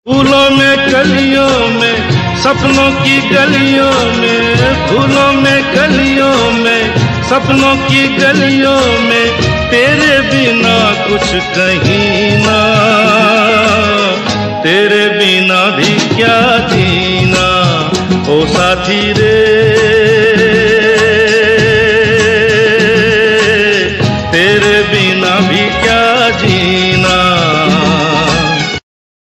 फूलों में कलियों में सपनों की गलियों में, फूलों में कलियों में सपनों की गलियों में, तेरे बिना कुछ कहीं ना, तेरे बिना भी क्या जीना ओ साथी रे।